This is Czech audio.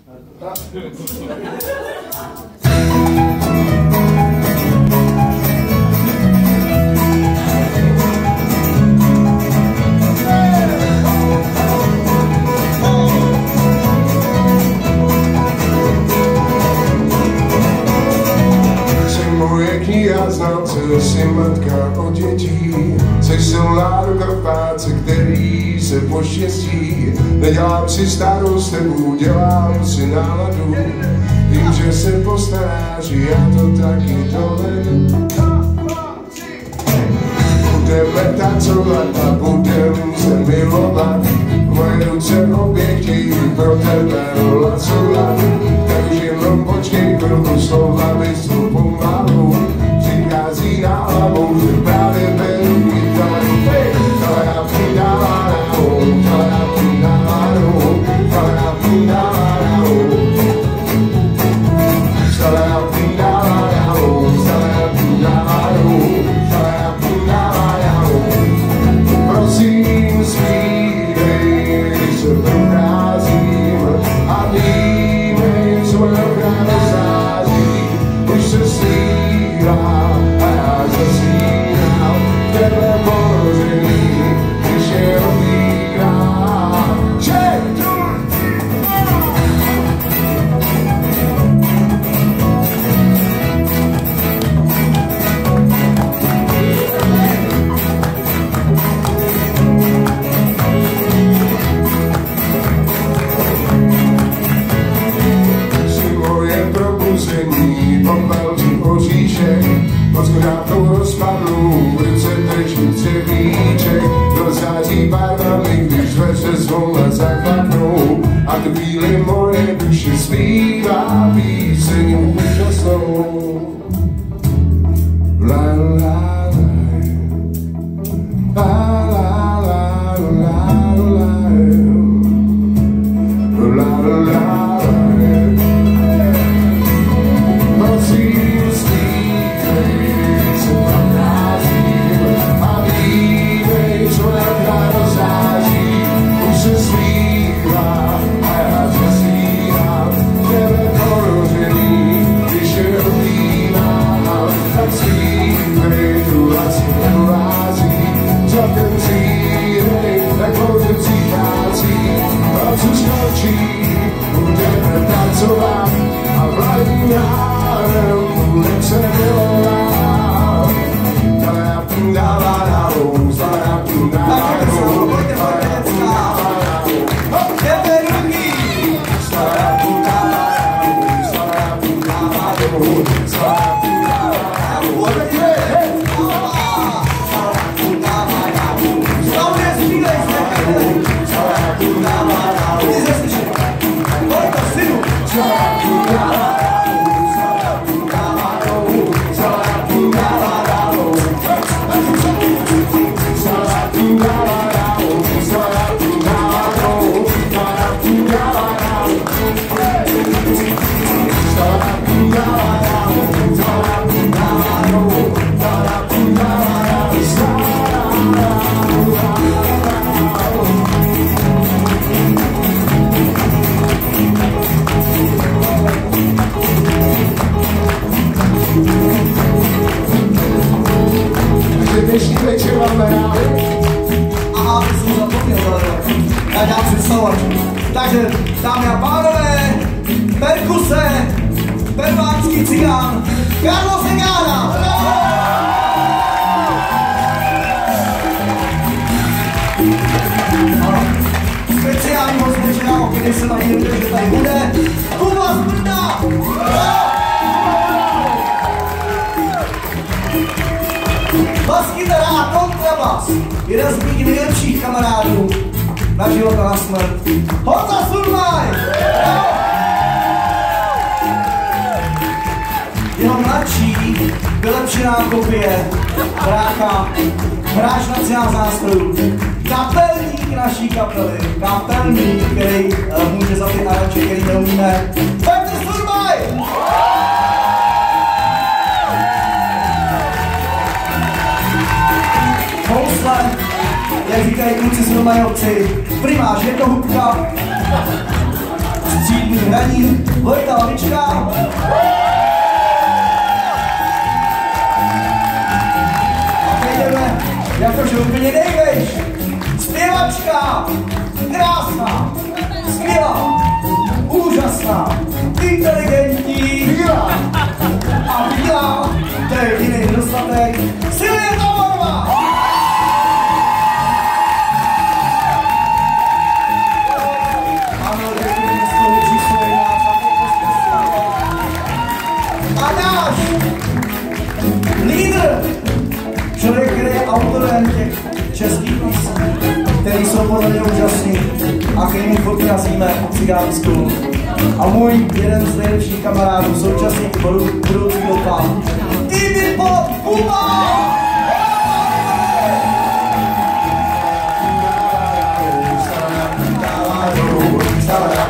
Já znám, co jsi matka od dětí, seš silná do Karpáce, který se poštěstí. Nedělám si starost, tebou dělám si náladu. Vím, že se postaráš, já to taky dovedu. Budeme tancovat a budem se milovat. Moje ruce obě chtějí pro tebe hlasovat. Takže jenom počkej, chvilku slova vyslu pomalu. Přichází na hlavou, že právě beru kytaru. Tala pídala nahu, tala pídala nahu, tala pídala nahu. Tala pídala nahu, tala pídala nahu, tala pídala nahu. Prosím, zpívej, když se procházím a vnímej, co ráno září, když se slívá. Pozgrávnou rozpadlou, v ruce držím cevíček, rozhází barvami, když dveře zvonle zakladnou, a tu chvíli moje duše zpívá píseň úžasnou. La la la, la la la la la, la la la. Budeme tancovat a vládním járem budem se milovat. Dala pindala nahu, dala pindala nahu, dala pindala nahu. Jdeme ruky! Dala pindala nahu, dala pindala nahu, dala pindala nahu. Dala pindala nahu, znovu nezbílej se! Dala pindala nahu. Dnešní večer vám nahráli. Aha, to jsem zapomněl, já dám představovat. Takže, dámy a pánové, perkuse, peruánský cigán, Carlos Segána. Speciální host dnešního, když se tady že tady bude, Kuba z Brna. Bas-kytara a kontrabas, jeden z mých nejlepších kamarádů na život a na smrt, Honza Surmaj! Jeho mladší, vylepšená kopie, brácha, hráč nacionálních nástrojů, kapelník naší kapely, kapelník, který může za ty nároče, který neumíme, Petr Surmaj! Housle, jak říkají kluci z Romajovci, primář jednohubka, střídmý hraní Vojta Lavička. A teď jdeme, jakože úplně nejvejš, zpěvačka, krásná, skvělá, úžasná, inteligentní a bílá, to je jediný nedostatek, Silvie Taborová! Ano, děkujeme z toho přístroje nás za a náš lídr, člověk, který je autorem těch českých písní, který jsou podle mě úžasný a který mu furt nazvíme o cigánsku. A můj jeden z nejlepších kamarádů, současně budoucí doufám, Týmy pod Puma! Stává